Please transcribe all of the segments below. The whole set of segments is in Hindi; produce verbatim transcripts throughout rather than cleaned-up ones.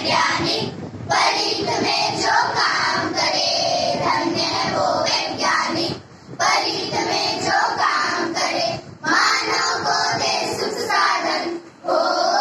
वैज्ञानिक, परित में जो काम करे, धन्य है वो वैज्ञानिक, परित में जो काम करे, मानव को दे सुख साधन, हो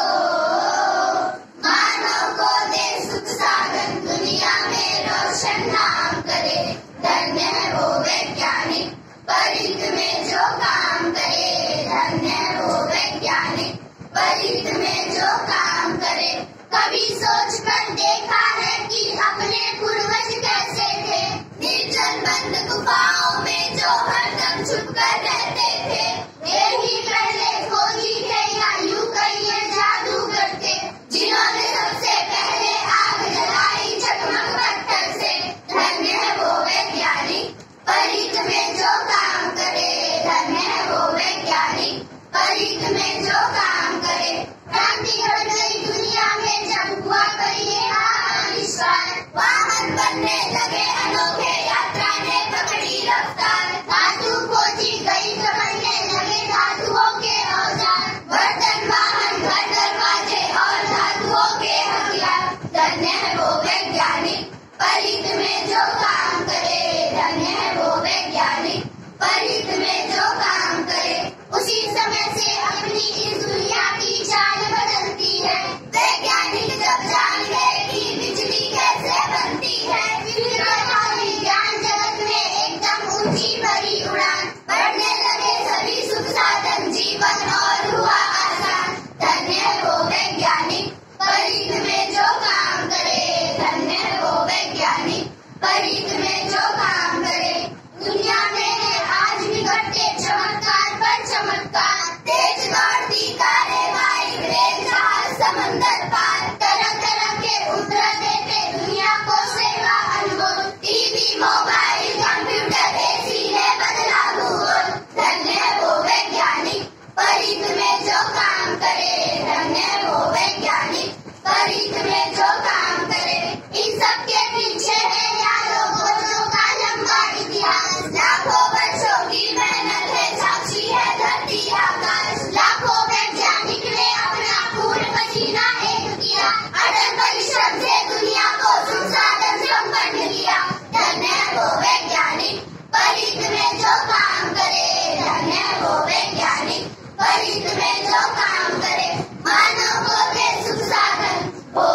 मानव को दे सुख साधन, दुनिया में रोशन नाम करे, धन्य है वो वैज्ञानिक, परित में जो काम करे, धन्य है वो वैज्ञानिक, परित में जो काम करे। कभी सोच कर देखा है कि अपने पूर्वज कैसे थे, निर्जन बंद गुफाओं में जो हरदम छुप कर रहते थे, यही पहले खोजी थे या यूं कहिए जादूगर थे, जिन्होंने सबसे पहले आग जलाई चकमक पत्थर से, धन्य है वो वैज्ञानिक, परित में जो काम करे, धन्य है वो वैज्ञानिक, परित में जो काम करे। क्रांति घट गई दुनिया में जब हुआ करिए आविष्कार, वाहन बनने लगे अनोखे, यात्रा ने पकड़ी रफ्तार, धातु खोजी गई तो बनने लगे धातुओं के औजार, बर्तन वाहन घर दरवाजे और धातुओं के हथियार, धन्य है वो वैज्ञानिक, परित में जो काम करे, धन्य है वो वैज्ञानिक, परित में जो काम करे। उसी समय से अपनी इस दुनिया की चाल बदलती है, वैज्ञानिक जब जान गए कि बिजली कैसे बनती है, फिर विज्ञान जगत में एकदम ऊंची भरी उड़ान, बढ़ने लगे सभी सुख साधन, जीवन और हुआ आसान, धन्य है वो वैज्ञानिक, परित में जो काम करे, धन्य है वो वैज्ञानिक, परित में जो काम करे। दुनिया में है आज भी घटते चमत्कार पर चमत्कार, तेज दौड़ती कारें, बाइक, रेल, जहाज, समंदर पार, तरह तरह के उपग्रह देते दुनिया को सेवा अनुभव, टीवी, मोबाइल, कंप्यूटर, एसी ने बदला भूगोल, धन्य है वो वैज्ञानिक, परित में जो काम करे, धन्य है वो वैज्ञानिक, परित में जो काम करे। इन सब के पीछे है यारों खोजों का लंबा इतिहास, लाखों वर्षों की मेहनत है, साक्षी है धरती आकाश, लाखों वैज्ञानिक ने अपना खून पसीना एक किया, अटल परिश्रम से दुनिया को सुख साधन संपन्न किया, धन्य है वो वैज्ञानिक, परित में जो काम करे, धन्य है वो वैज्ञानिक, परित में जो काम करे, मानव को दे सुख साधन, हो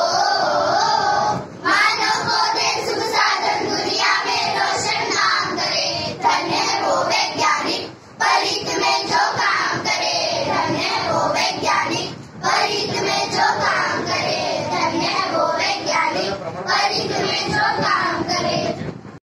मानव को दे सुख साधन, दुनिया में रोशन नाम करे, धन्य है वो वैज्ञानिक, परित में जो काम करे, धन्य है वो वैज्ञानिक, परित में जो काम करे, धन्य है वो वैज्ञानिक, परित में जो काम